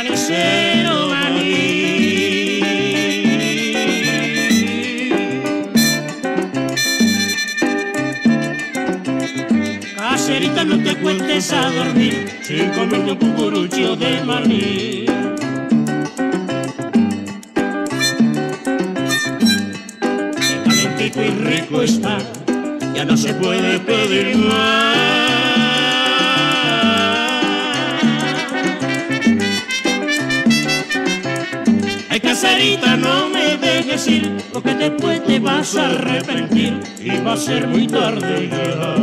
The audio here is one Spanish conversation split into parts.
manicero, maní. Caserita, no te cuentes a dormir sin comerte un cucurucho de maní. Qué calentito y rico está, ya no se puede pedir más. Ay, caserita, no me dejes ir, porque después te vas a arrepentir y va a ser muy tarde ya.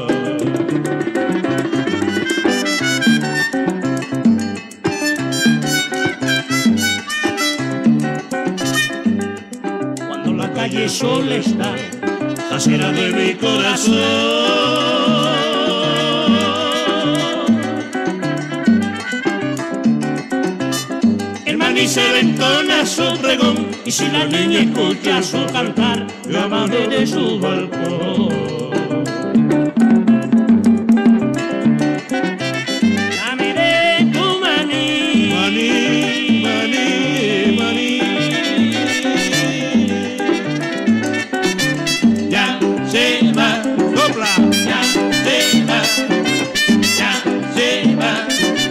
Cuando la calle sola está, casera de mi corazón, el maní se entona su pregón, y si la niña escucha su cantar, llama desde su balcón. Dame de tu maní, maní, maní, maní. Ya se va, sopla, ya se va, ya se va.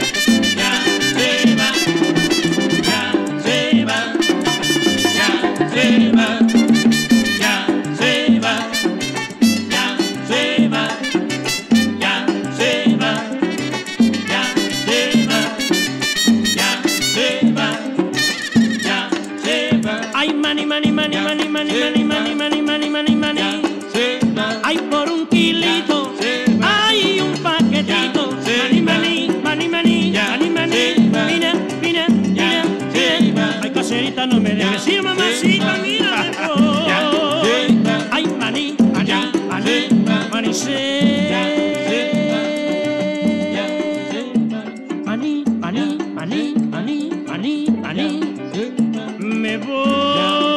Ay, mani, mani, mani, mani, mani, mani, mani, mani, mani, mani, mani. Ay, por un kilito, ay, un paquetito. Mani, mani, mani, mani, mani, mani. Mira, mira, mira, mira. Ay, caserita, no me dejes ir, mamacita, mira. Ay, maní, maní, maní, manicero. Maní, maní, maní, maní, maní, maní. Me voy.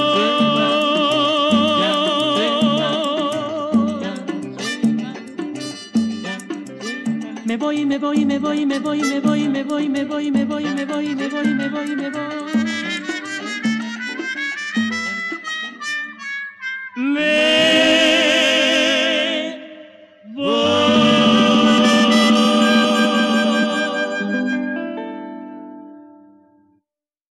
Me voy, me voy, me voy, me voy, me voy, me voy, me voy, me voy, me voy, me voy, me voy, me voy. Me